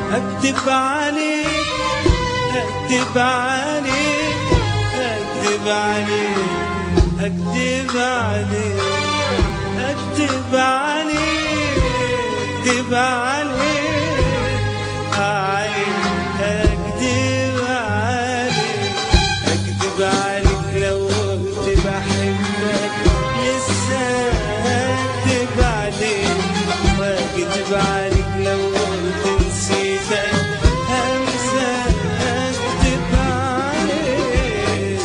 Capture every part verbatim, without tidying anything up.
أكدب عليك أكدب عليك أكدب عليك أكدب عليك أكدب عليك أكدب عليك عليك أكدب عليك أكدب عليك لو قلت بحبك لسه أكدب عليك وأكدب عليك لو قلت نسيتك همسة أكدب عليك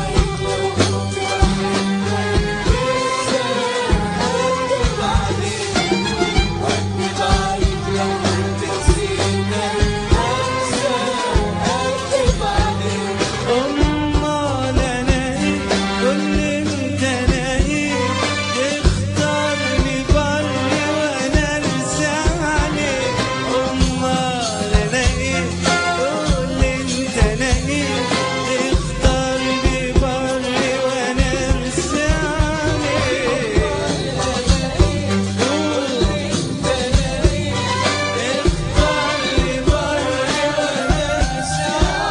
أكدب عليك وأكدب عليك لو قلت نسيتك همسة أكدب عليك أمال أنا إيه قول أنت أنا إيه تختارني بري وأنا أرسى عليك أمال أنا إيه قول أنت أنا إيه تختارني بري وأنا أرسى عليك قول أنت أنا إيه تختارني بري وأنا أرسى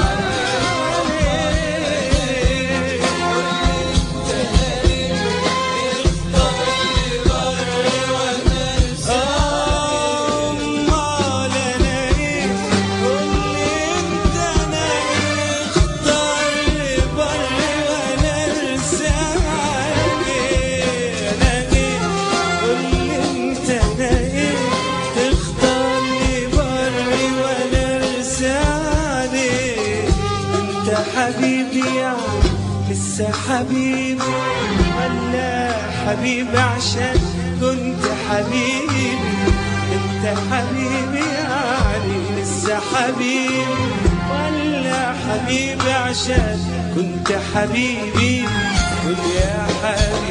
حبيبي يعني لسه حبيبي ولا حبيبي عشان كنت حبيبي انت حبيبي يعني لسه حبيبي ولا حبيبي عشان كنت حبيبي قول يا حبيبي